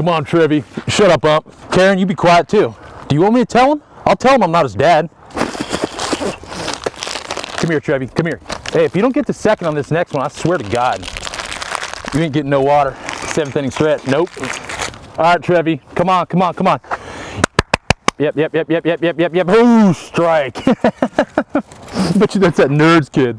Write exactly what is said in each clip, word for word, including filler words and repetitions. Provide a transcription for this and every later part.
Come on, Trevi. Shut up, Ump. Karen, you be quiet too. Do you want me to tell him? I'll tell him I'm not his dad. Come here, Trevi. Come here. Hey, if you don't get to second on this next one, I swear to God, you ain't getting no water. Seventh inning stretch. Nope. All right, Trevi. Come on, come on, come on. Yep, yep, yep, yep, yep, yep, yep, yep. Ooh, strike. Bet you that's that Nerds kid.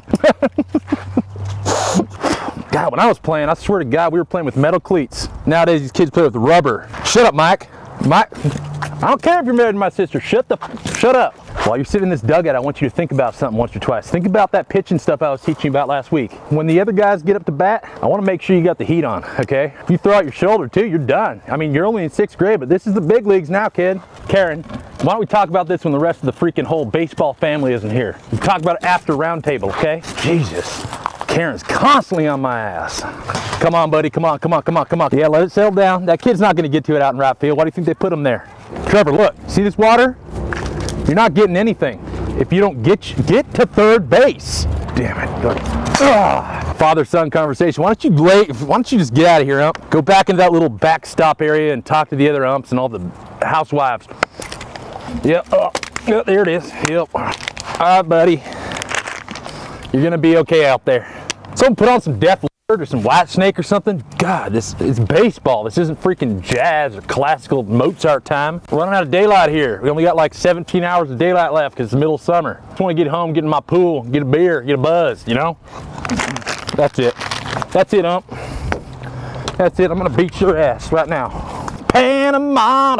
God, when I was playing, I swear to God, we were playing with metal cleats. Nowadays, these kids play with rubber. Shut up, Mike. Mike, I don't care if you're married to my sister. Shut the, shut up. While you're sitting in this dugout, I want you to think about something once or twice. Think about that pitching stuff I was teaching you about last week. When the other guys get up to bat, I want to make sure you got the heat on, okay? If you throw out your shoulder too, you're done. I mean, you're only in sixth grade, but this is the big leagues now, kid. Karen, why don't we talk about this when the rest of the freaking whole baseball family isn't here? We talk about it after roundtable, okay? Jesus. Karen's constantly on my ass. Come on, buddy. Come on, come on, come on, come on. Yeah, let it settle down. That kid's not going to get to it out in right field. Why do you think they put him there? Trevor, look. See this water? You're not getting anything if you don't get get to third base. Damn it. Ugh. Father-son conversation. Why don't you lay, why don't you just get out of here, ump? Go back into that little backstop area and talk to the other umps and all the housewives. Yep. Oh, yep, there it is. Yep. All right, buddy. You're gonna be okay out there. Someone put on some Def Leppard or some White Snake or something. God, this is baseball. This isn't freaking jazz or classical Mozart time. We're running out of daylight here. We only got like seventeen hours of daylight left because it's the middle of summer. Just want to get home, get in my pool, get a beer, get a buzz, you know? That's it. That's it, ump. That's it. I'm gonna beat your ass right now. Panama.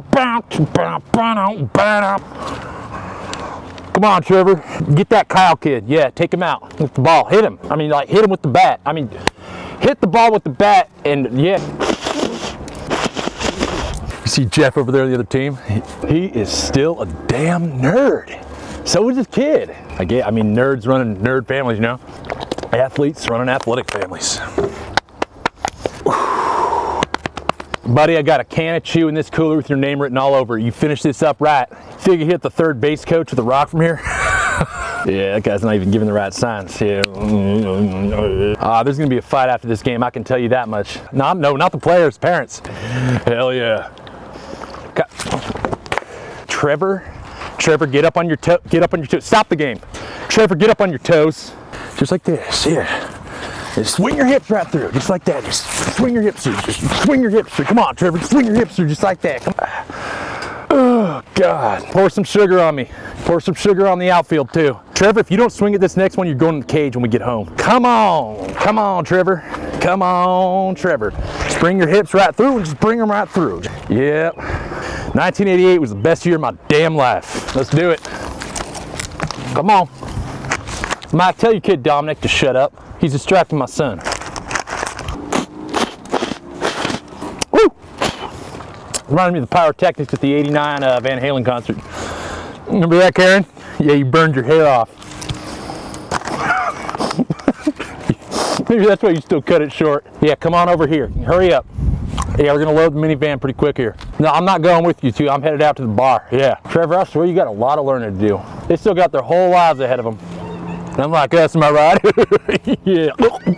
Come on, Trevor. Get that Kyle kid. Yeah, take him out with the ball. Hit him. I mean, like, hit him with the bat. I mean, hit the ball with the bat, and yeah. You see Jeff over there, the other team? He, he is still a damn nerd. So is his kid. I get. I mean, nerds running nerd families, you know? Athletes running athletic families. Buddy, I got a can of chew in this cooler with your name written all over it. You finish this up right. Figure hit the third base coach with a rock from here. Yeah, that guy's not even giving the right signs. Yeah. Uh, there's gonna be a fight after this game, I can tell you that much. No, no, not the players, parents. Hell yeah. Got... Trevor, Trevor, get up on your toe, get up on your toes. Stop the game. Trevor, get up on your toes. Just like this, yeah. Just swing your hips right through, just like that. Just swing your hips through, just swing your hips through. Come on, Trevor, swing your hips through, just like that. Come on. Oh, God. Pour some sugar on me. Pour some sugar on the outfield, too. Trevor, if you don't swing at this next one, you're going in the cage when we get home. Come on. Come on, Trevor. Come on, Trevor. Just bring your hips right through and just bring them right through. Yep. nineteen eighty-eight was the best year of my damn life. Let's do it. Come on. Mike, tell your kid Dominic to shut up. He's distracting my son. Woo! Reminded me of the pyrotechnics at the eighty-nine uh, Van Halen concert. Remember that, Karen? Yeah, you burned your hair off. Maybe that's why you still cut it short. Yeah, come on over here. Hurry up. Yeah, we're gonna load the minivan pretty quick here. No, I'm not going with you two. I'm headed out to the bar. Yeah. Trevor, I swear you got a lot of learning to do. They still got their whole lives ahead of them. Unlike us, am I right? Yeah.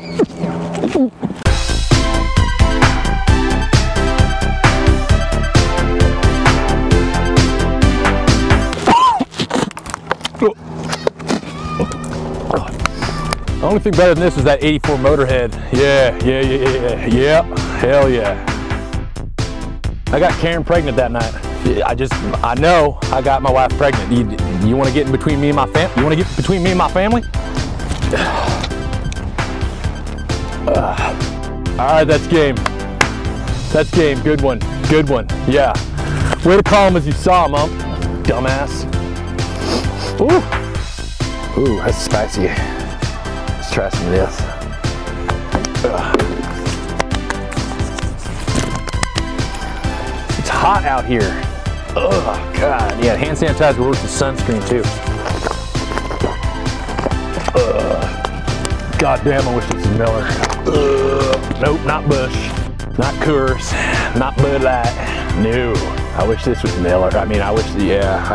The only thing better than this is that eighty-four Motorhead. Yeah, yeah, yeah, yeah, yeah. Hell yeah. I got Karen pregnant that night. I just, I know I got my wife pregnant. You, you want to get in between me and my family? You want to get between me and my family? Uh, all right, that's game. That's game. Good one. Good one. Yeah. Way to call him as you saw him, ump. Dumbass. Ooh. Ooh, that's spicy. Let's try some of this. Ugh. It's hot out here. Oh, God. Yeah, hand sanitizer works with sunscreen, too. Ugh. God damn, I wish this was Miller. Ugh. Nope, not Busch. Not Coors. Not Bud Light. No. I wish this was Miller. I mean, I wish, yeah.